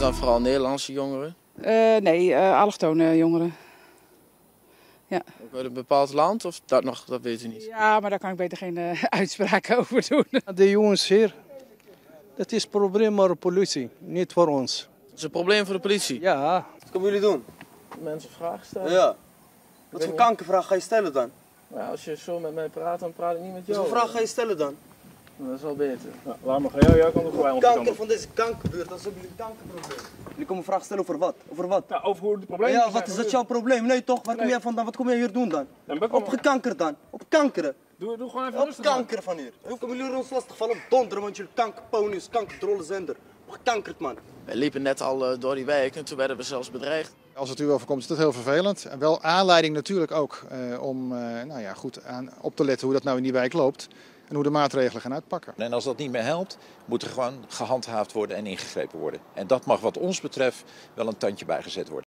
dan vooral Nederlandse jongeren? Nee, allochtone jongeren. Ja. Ook uit een bepaald land of dat nog, dat weet u niet? Ja, maar daar kan ik beter geen uitspraken over doen. De jongens hier, dat is een probleem voor de politie, niet voor ons. Dat is een probleem voor de politie. Ja. Wat komen jullie doen? Mensen vragen stellen. Ja. Wat voor kankervraag ga je stellen dan? Ja, als je zo met mij praat, dan praat ik niet met Wat jou. voor vraag ga je stellen dan? Dat is wel beter. Ja, laat maar gaan. Jij kan ook bij ons Kanker van deze kankerbuurt, dat is ook een kankerprobleem. Jullie komen vragen stellen over wat? Over wat? Ja, over hoe de problemen Ja, zijn. wat is dat jouw probleem? Nee toch? Waar kom jij vandaan? Wat kom jij hier doen dan? Ja, maar Op gekankerd dan. Op kankeren. Doe gewoon even Op rustig aan. kankeren van hier. Hoe komen jullie ons lastigvallen? Op donderen, want jullie kankerponies, kankerdrolle zender. Op gekankerd man. Wij liepen net al door die wijk en toen werden we zelfs bedreigd. Als het u overkomt is dat heel vervelend. En wel aanleiding natuurlijk ook om goed op te letten hoe dat nou in die wijk loopt. En hoe de maatregelen gaan uitpakken. En als dat niet meer helpt, moet er gewoon gehandhaafd worden en ingegrepen worden. En dat mag wat ons betreft wel een tandje bijgezet worden.